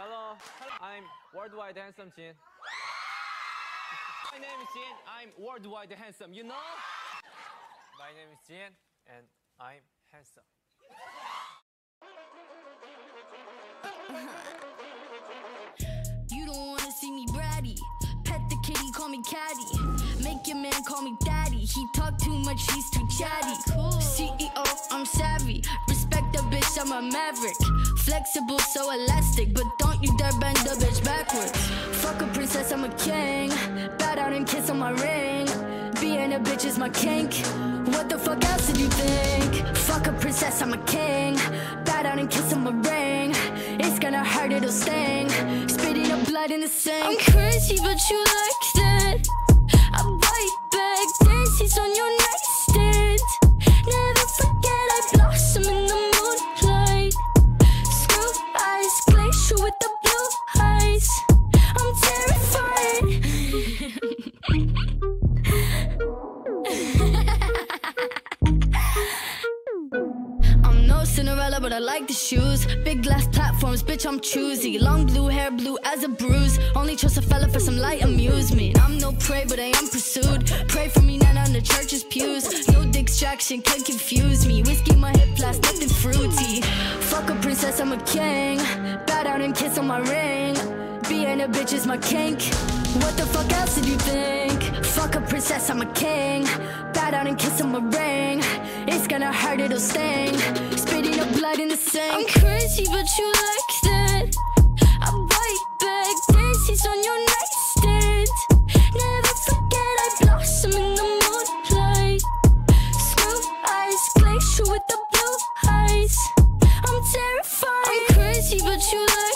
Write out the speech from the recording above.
Hello, I'm worldwide handsome Jin. My name is Jin. I'm worldwide handsome. You know? My name is Jin, and I'm handsome. You don't wanna see me bratty. Pet the kitty, call me caddy. Make your man call me daddy. He talk too much, he's too chatty. CEO, I'm savvy. Respect the bitch, I'm a maverick. Flexible, so elastic, but don't you dare bend the bitch backwards. Fuck a princess, I'm a king. Bow down and kiss on my ring. Being a bitch is my kink. What the fuck else did you think? Fuck a princess, I'm a king. Bow down and kiss on my ring. It's gonna hurt, it'll sting. Spitting up blood in the sink. I'm crazy, but you like that. I bite back, dances on your nightstand. Never forget I blossom in the moonlight. Screw eyes, glacier with the blue eyes. I'm terrified. I'm no Cinderella, but I like the shoes. Big glass platforms, bitch, I'm choosy. Long blue hair, blue as a bruise. Only trust a fella for some light amusement. I'm no prey, but I am pursued. Pray for me, not on the church's pews. No distraction can confuse me. Whiskey, my hip flask, nothing fruity. Fuck a princess, I'm a king. Bow down and kiss on my ring. Being a bitch is my kink. What the fuck else did you think? Fuck a princess, I'm a king. Bow down and kiss on my ring. It's gonna hurt, it'll sting. Spitting up blood in the sink. I'm crazy, but you like that. I bite back, dances on your nightstand. Never forget I blossom in the moonlight. Screw eyes, glacier with the blue eyes. I'm terrified. I'm crazy, but you like